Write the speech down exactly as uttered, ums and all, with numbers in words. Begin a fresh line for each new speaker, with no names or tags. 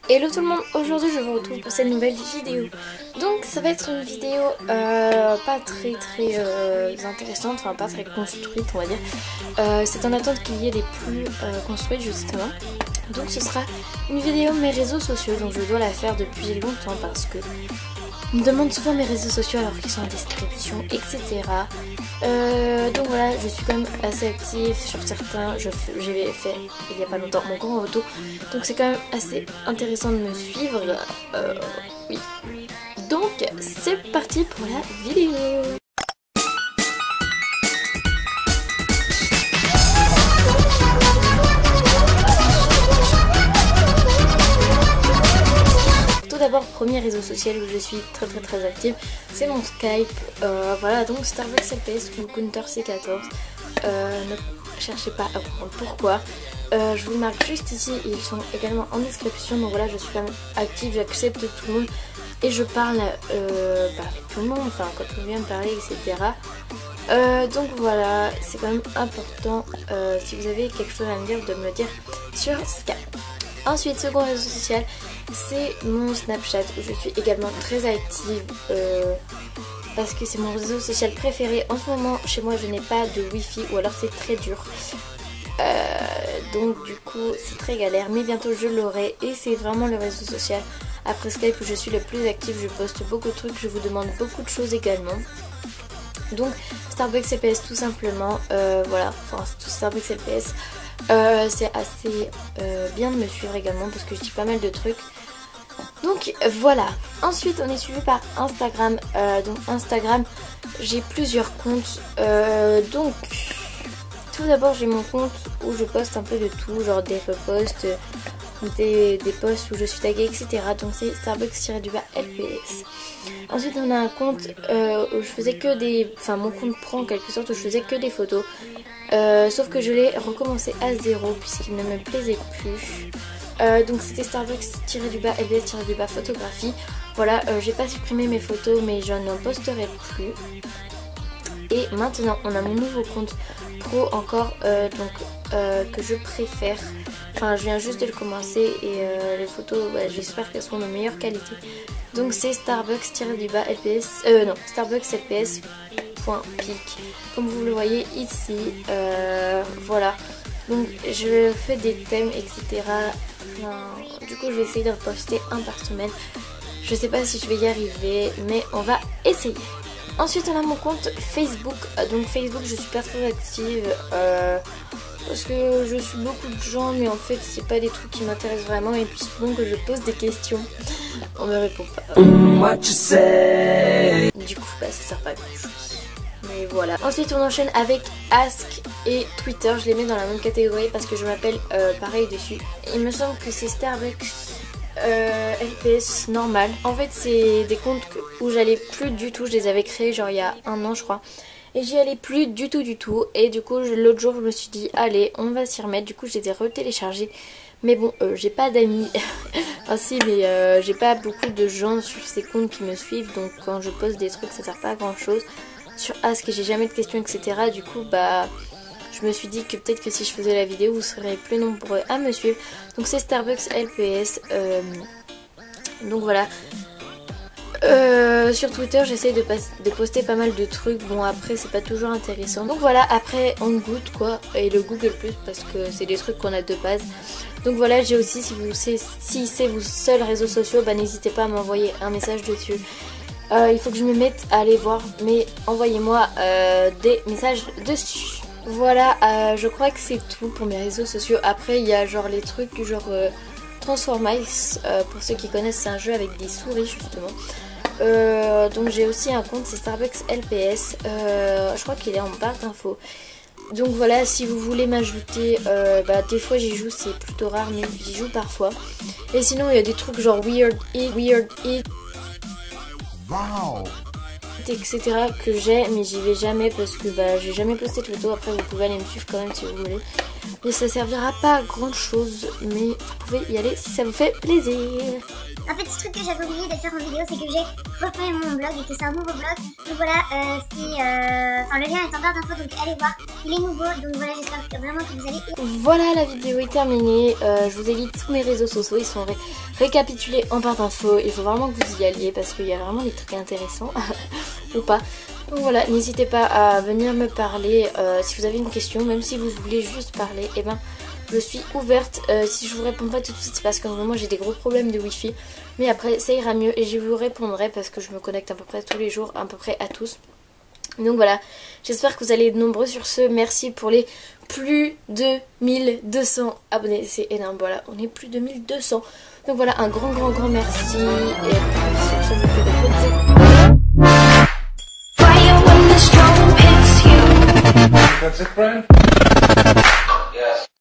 Hello tout le monde, aujourd'hui je vous retrouve pour cette nouvelle vidéo. Donc ça va être une vidéo euh, pas très très euh, intéressante, enfin pas très construite on va dire. Euh, C'est en attente qu'il y ait des plus euh, construites justement. Donc ce sera une vidéo mes réseaux sociaux, donc je dois la faire depuis longtemps parce que on me demande souvent mes réseaux sociaux alors qu'ils sont en description, et cetera. Euh, donc voilà, je suis quand même assez active sur certains. J'ai fait il n'y a pas longtemps mon grand auto, donc c'est quand même assez intéressant de me suivre. Euh, oui. Donc c'est parti pour la vidéo. D'abord, premier réseau social où je suis très très très active, c'est mon Skype. Euh, voilà, donc Starbucks L P S ou Counter C quatorze. Euh, ne cherchez pas à comprendre pourquoi. Euh, je vous le marque juste ici, ils sont également en description. Donc voilà, je suis quand même active, j'accepte tout le monde et je parle euh, bah, avec tout le monde, enfin quand on vient me parler, et cetera. Euh, donc voilà, c'est quand même important euh, si vous avez quelque chose à me dire de me le dire sur Skype. Ensuite, second réseau social, c'est mon Snapchat où je suis également très active euh, parce que c'est mon réseau social préféré. En ce moment, chez moi, je n'ai pas de wifi ou alors c'est très dur. Euh, donc du coup, c'est très galère, mais bientôt je l'aurai et c'est vraiment le réseau social après Skype où je suis le plus active. Je poste beaucoup de trucs, je vous demande beaucoup de choses également. Donc Starbucks L P S tout simplement, euh, voilà, enfin Starbucks L P S. Euh, c'est assez euh, bien de me suivre également parce que je dis pas mal de trucs. Donc voilà. Ensuite on est suivi par Instagram. Euh, donc Instagram, j'ai plusieurs comptes. Euh, donc tout d'abord j'ai mon compte où je poste un peu de tout, genre des reposts, des, des posts où je suis taguée, et cetera. Donc c'est Starbucks-du-bas L P S. Ensuite on a un compte euh, où je faisais que des... Enfin mon compte pro en quelque sorte où je faisais que des photos. Euh, sauf que je l'ai recommencé à zéro puisqu'il ne me plaisait plus. Euh, donc c'était Starbucks-du-bas L P S-du-bas photographie. Voilà, euh, j'ai pas supprimé mes photos mais je n'en posterai plus. Et maintenant on a mon nouveau compte pro encore euh, donc euh, que je préfère. Enfin je viens juste de le commencer et euh, les photos bah, j'espère qu'elles seront de meilleure qualité. Donc c'est Starbucks-du-bas L P S, euh non Starbucks L P S point pic comme vous le voyez ici. Euh, voilà, donc je fais des thèmes, et cetera. Enfin, du coup je vais essayer de poster un par semaine. Je sais pas si je vais y arriver mais on va essayer. Ensuite on a mon compte Facebook. Donc Facebook je suis pas très active euh, parce que je suis beaucoup de gens mais en fait c'est pas des trucs qui m'intéressent vraiment. Et puis souvent que je pose des questions on me répond pas. What you say? Du coup bah ça sert pas à grand chose. Mais voilà. Ensuite on enchaîne avec Ask et Twitter. Je les mets dans la même catégorie parce que je m'appelle euh, pareil dessus. Il me semble que c'est Starbucks euh, L P S normal. En fait c'est des comptes que, où j'allais plus du tout. Je les avais créés genre il y a un an je crois. Et j'y allais plus du tout du tout. Et du coup l'autre jour je me suis dit allez on va s'y remettre. Du coup je les ai retéléchargés. Mais bon euh, j'ai pas d'amis. Enfin si mais euh, j'ai pas beaucoup de gens sur ces comptes qui me suivent. Donc quand je poste des trucs ça sert pas à grand chose. Sur Ask j'ai jamais de questions, et cetera. Du coup bah je me suis dit que peut-être que si je faisais la vidéo vous serez plus nombreux à me suivre. Donc c'est Starbucks L P S. euh, Donc voilà. Euh, sur Twitter j'essaye de, de poster pas mal de trucs. Bon après c'est pas toujours intéressant. Donc voilà, après on goûte quoi. Et le Google Plus parce que c'est des trucs qu'on a de base. Donc voilà, j'ai aussi si vous si c'est vos seuls réseaux sociaux, bah n'hésitez pas à m'envoyer un message dessus. Euh, il faut que je me mette à aller voir, mais envoyez-moi euh, des messages dessus. Voilà, euh, je crois que c'est tout pour mes réseaux sociaux. Après il y a genre les trucs genre euh, Transformice, euh, pour ceux qui connaissent c'est un jeu avec des souris justement. Euh, donc j'ai aussi un compte, c'est Starbucks L P S, euh, je crois qu'il est en barre d'infos. Donc voilà, si vous voulez m'ajouter, euh, bah des fois j'y joue, c'est plutôt rare mais j'y joue parfois. Et sinon il y a des trucs genre Weird It, Weird It, wow, et cetera que j'ai mais j'y vais jamais parce que bah j'ai jamais posté de photos. Après vous pouvez aller me suivre quand même si vous voulez. mais ça servira pas à grand chose, mais vous pouvez y aller si ça vous fait plaisir.
Un petit truc que j'avais oublié de faire en vidéo, c'est que j'ai refait mon blog et que c'est un nouveau blog. Donc voilà, euh, c'est, euh... enfin, le lien est en barre d'infos, donc allez voir. Il est nouveau, donc voilà, j'espère vraiment que vous allez...
Voilà, la vidéo est terminée. Euh, je vous ai mis tous mes réseaux sociaux, ils sont ré récapitulés en barre d'infos. Il faut vraiment que vous y alliez parce qu'il y a vraiment des trucs intéressants ou pas. Donc voilà, n'hésitez pas à venir me parler euh, si vous avez une question, même si vous voulez juste parler, et eh ben je suis ouverte. Euh, si je vous réponds pas tout de suite, c'est parce qu'en ce moment j'ai des gros problèmes de wifi, mais après ça ira mieux et je vous répondrai parce que je me connecte à peu près tous les jours, à peu près à tous. Donc voilà, j'espère que vous allez être nombreux sur ce. Merci pour les plus de mille deux cents abonnés, c'est énorme. Voilà, on est plus de mille deux cents. Donc voilà, un grand grand grand merci. Et puis sur ce, je vous fais des gros bisous.
Fire when the storm hits you. That's it, friend.